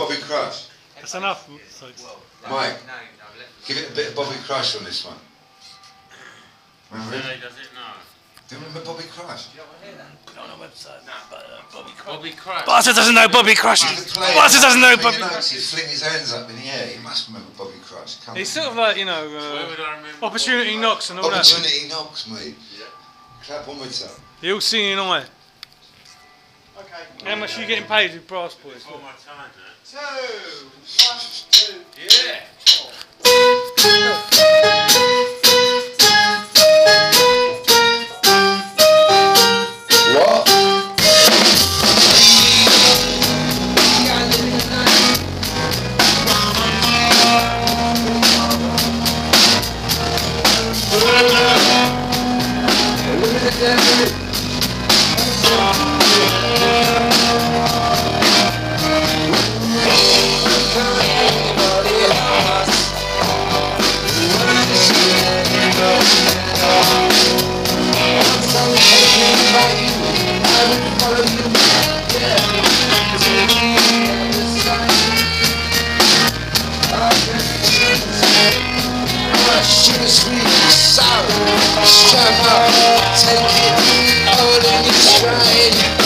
Bobby Crush. That's enough. Mike, give it a bit of Bobby Crush on this one. Remember Does it now? Do you remember Bobby Crush? Put it on our website. Bobby Crush. Bobby Crush. Barson doesn't know Bobby Crush. Barson doesn't know Bobby Crush. He'd fling his hands up in the air. He must remember Bobby Crush. He's sort of like, you know, opportunity knocks and all that. Opportunity knocks, mate. Yeah. Clap one more time. The all seeing eye. Okay. How much are you getting paid with Brass Boys? All my time, man. 2, 1, 2. Yeah. What? Circus Freaks, so strap up, take it all in your stride.